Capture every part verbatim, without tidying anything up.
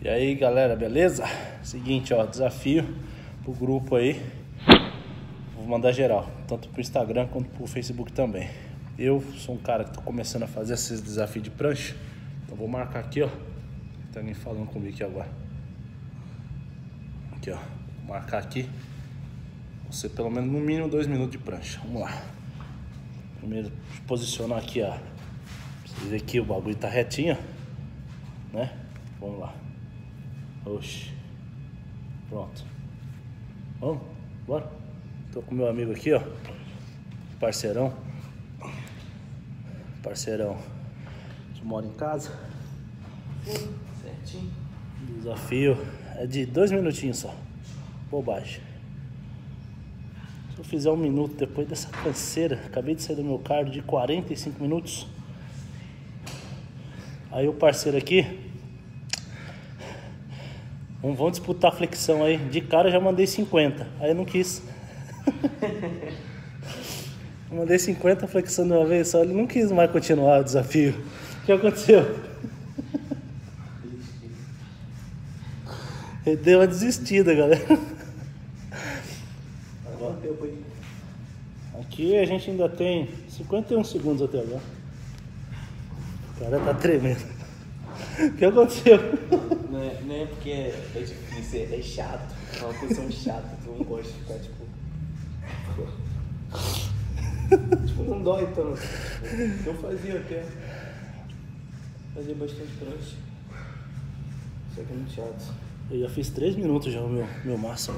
E aí galera, beleza? Seguinte, ó, desafio pro grupo aí. Vou mandar geral, tanto pro Instagram quanto pro Facebook também. Eu sou um cara que tô começando a fazer esses desafios de prancha. Então vou marcar aqui, ó. Tá nem falando comigo aqui agora. Aqui, ó. Vou marcar aqui. Você pelo menos no mínimo dois minutos de prancha. Vamos lá. Primeiro posicionar aqui, ó. Pra vocês verem que o bagulho tá retinho, né? Vamos lá. Oxi. Pronto. Vamos? Bora? Tô com meu amigo aqui, ó. Parceirão. Parceirão. Que mora em casa. Certinho. Desafio é de dois minutinhos só. Bobagem. Se eu fizer um minuto depois dessa canseira, acabei de sair do meu cardio de quarenta e cinco minutos. Aí o parceiro aqui, vamos, vamos disputar a flexão aí. De cara eu já mandei cinquenta, aí eu não quis. Eu mandei cinquenta flexão de uma vez só, ele não quis mais continuar o desafio. O que aconteceu? Ele deu uma desistida, galera. Aqui a gente ainda tem cinquenta e um segundos até agora. O cara tá tremendo. O que aconteceu? Não é, não é porque é, é difícil, é, é chato. É uma posição chata, tu não gosta de ficar tipo. Tipo, não dói tanto. Eu fazia até. Fazia bastante prancha. Só que é muito chato. Eu já fiz três minutos já o meu, meu máximo.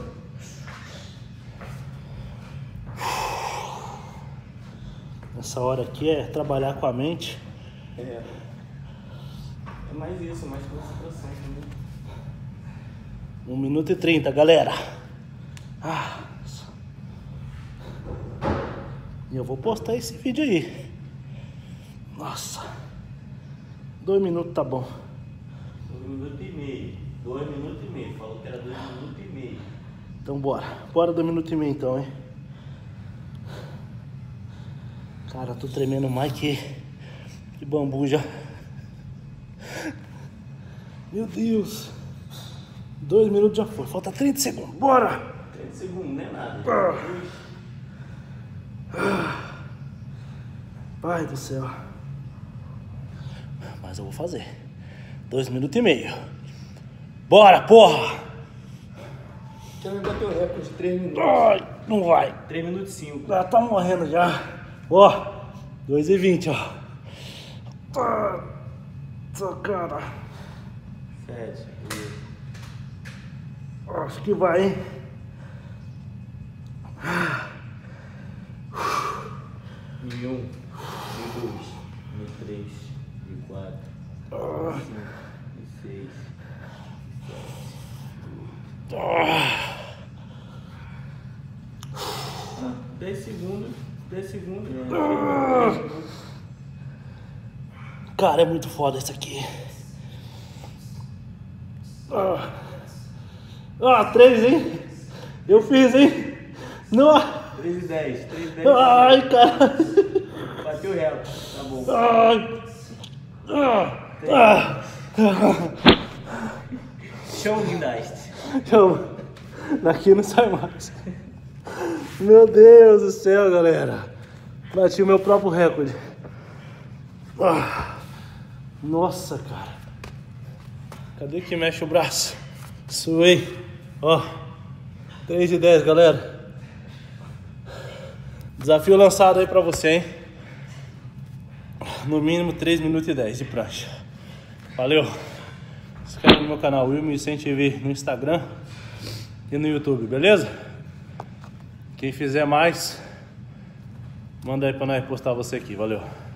Essa hora aqui é trabalhar com a mente. É. É mais isso, mais concentração também. um minuto e trinta, galera. Ah. E eu vou postar esse vídeo aí. Nossa. Dois minutos tá bom. Um minuto e meio. Dois minutos e meio. Falou que era dois minutos e meio. Então bora. Bora dois minutos e meio então, hein. Cara, tô tremendo mais que, que bambu já. Meu Deus. Dois minutos já foi. Falta trinta segundos. Bora. trinta segundos, não é nada. Ah. Pai do céu. Mas eu vou fazer. Dois minutos e meio. Bora, porra. Quero bater o recorde de três minutos. Ai, não vai. três minutos e cinco. Já tá morrendo já. Ó, dois e vinte, ó. Nossa, cara. sete. Acho que vai, hein? E um, e dois, e três, e quatro, e cinco, e seis, e sete. dez segundos, dez segundos. Cara, é muito foda isso aqui. Ah, ah três, hein? Eu fiz, hein? Não. três e dez, três e dez. Ai, cara. Bateu o recorde, tá bom. Ai. Ah. Ah. Show guindaste. Então, daqui não sai mais. Meu Deus do céu, galera. Bati o meu próprio recorde. Ah. Nossa, cara. Cadê que mexe o braço? Suei. Ó. três e dez, galera. Desafio lançado aí pra você, hein? No mínimo três minutos e dez de prancha. Valeu. Se inscreve no meu canal Will Vicente T V no Instagram e no YouTube, beleza? Quem fizer mais, manda aí pra nós postar você aqui. Valeu.